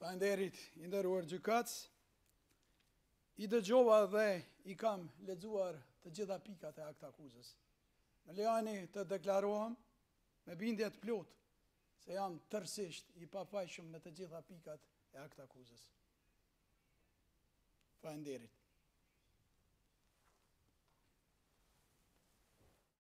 Falënderit, i nderuar gjykatës. I dëgjova dhe i kam lexuar të gjitha pikat e aktakuzës. Më lejoni të deklarohem me bindje të plotë se jam tërësisht i pafajshëm në të gjitha pikat e aktakuzës. Falënderit.